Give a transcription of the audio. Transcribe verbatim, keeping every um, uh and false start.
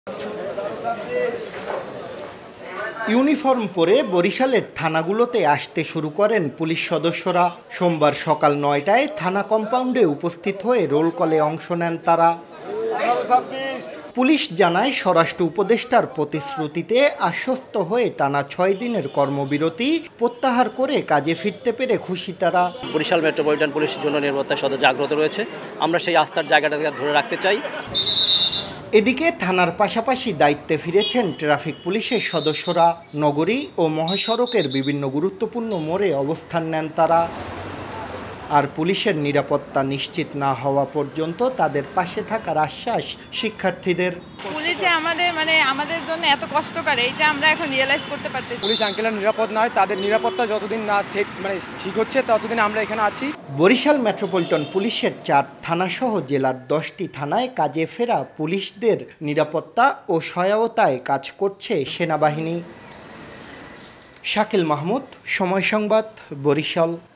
Uniform পরে বরিশালের থানাগুলোতে আসতে শুরু করেন পুলিশ সদস্যরা। সোমবার সকাল নয়টায় থানা কম্পাউন্ডে উপস্থিত হয়ে রোল কলে অংশ নেন তারা। পুলিশ জানায়, স্বরাষ্ট্র উপদেষ্টার প্রতিশ্রুতিতে আশ্বস্ত হয়ে টানা ছয় দিনের কর্মবিরতি প্রত্যাহার করে কাজে ফিরতে পেরে খুশি তারা। বরিশাল মেট্রোপলিটন পুলিশের জন্য নিরাপত্তায় সদা জাগ্রত রয়েছে। আমরা সেই আস্থার জায়গাটাকে ধরে রাখতে চাই। এদিকে থানার পাশাপাশি দায়িত্বে ফিরেছেন ট্রাফিক পুলিশের সদস্যরা। নগরী ও মহাসড়কের বিভিন্ন গুরুত্বপূর্ণ মোড়ে অবস্থান নেন তারা। আর পুলিশের নিরাপত্তা নিশ্চিত না হওয়া পর্যন্ত তাদের পাশে থাকার আশ্বাস শিক্ষার্থীদের। পুলিশ যে আমাদের মানে আমাদের জন্য এত কষ্ট করে, এটা আমরা এখন রিয়েলাইজ করতে পারতেছি। পুলিশ আঙ্কেলের নিরাপদ নয়, তাদের নিরাপত্তা যতদিন না সেট মানে ঠিক হচ্ছে ততদিন আমরা এখানে আছি। বরিশাল মেট্রোপলিটন পুলিশের চার থানাসহ জেলার দশটি থানায় কাজে ফেরা পুলিশদের নিরাপত্তা ও সহায়তায় কাজ করছে সেনাবাহিনী। শাকিল মাহমুদ, সময় সংবাদ, বরিশাল।